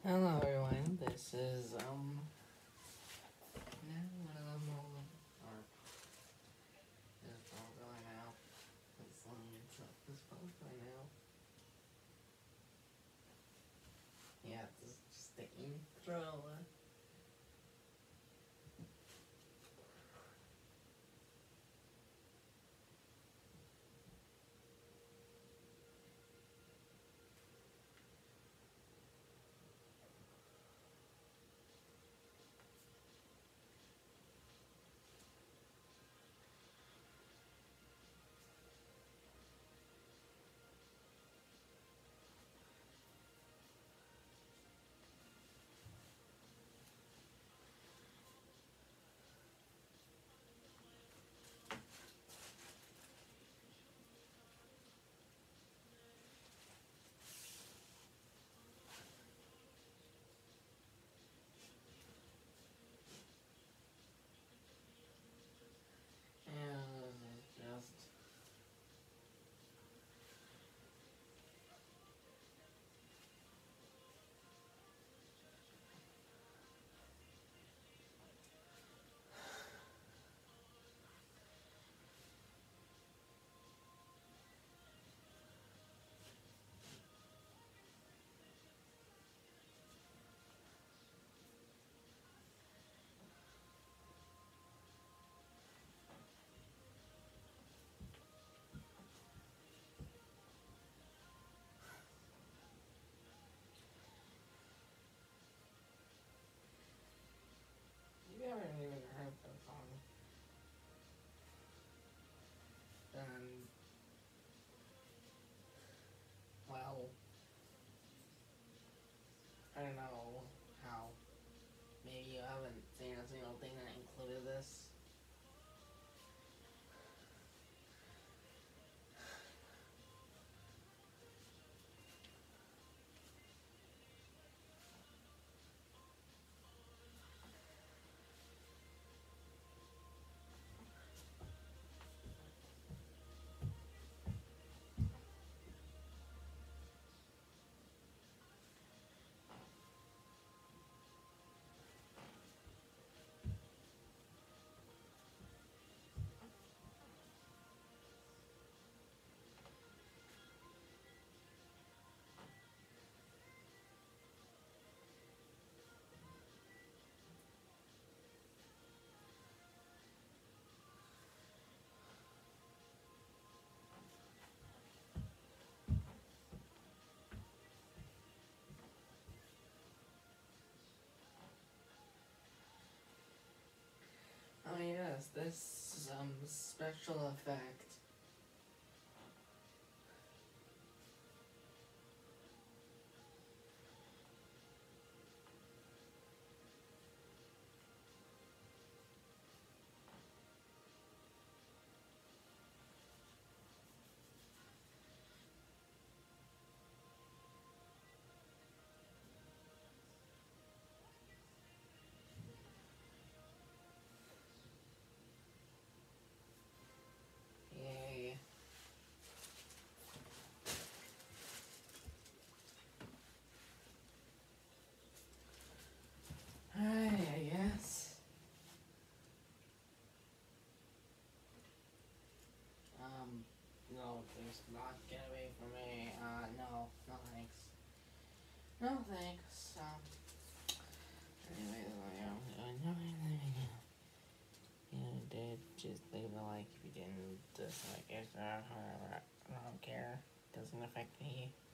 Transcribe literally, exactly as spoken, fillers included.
Hello everyone, this is, um, now one of them all, or, this phone going out, this one, this phone's going out, yeah, this is just the intro. And this is just, you haven't even heard the song, then, well, I don't know how, maybe you haven't seen a single thing that included this. Oh yes, this, um, special effect. Yay. Alright, I guess. Um, no, please not get away from me. Uh, no, no thanks. No thanks. Um, anyway, you know, did just leave a like if you didn't dislike it. I don't care. Doesn't affect me.